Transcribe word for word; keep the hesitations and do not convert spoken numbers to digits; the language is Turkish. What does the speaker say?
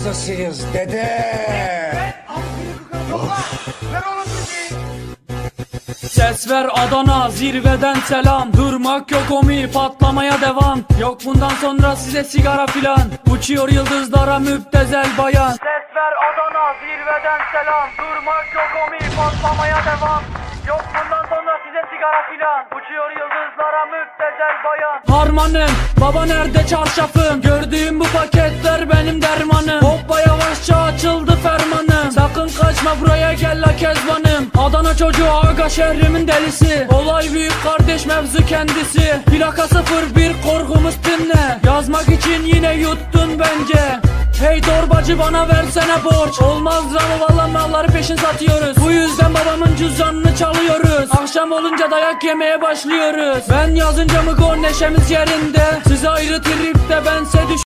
hastasıyız dede. Ses ver Adana, zirveden selam. Durmak yok omi, patlamaya devam. Yok bundan sonra size sigara filan. Uçuyor yıldızlara müptezel bayan. Ses ver Adana, zirveden selam. Durmak yok omi, patlamaya devam. Yok bundan sonra size sigara filan. Uçuyor yıldızlara müptezel bayan. Harmanım, baba nerede çarşafım? Gördüğüm bu paketler benim dermanım. Hoppa yavaşça açıldı fermanım. Sakın kaçma buraya gel la Kezbanım. Adana çocuğu aga şehrimin delisi. Olay büyük kardeş mevzu kendisi. Plaka sıfır bir korkumuz dinle. Yazmak için yine yuttun bence. Hey torbacı bana versene borç. Olmaz ama valla malları peşin satıyoruz. Bu yüzden babamın cüzdanını çalıyoruz. Akşam olunca dayak yemeye başlıyoruz. Ben yazınca mı gol neşemiz yerinde. Size ayrı tripte bense düş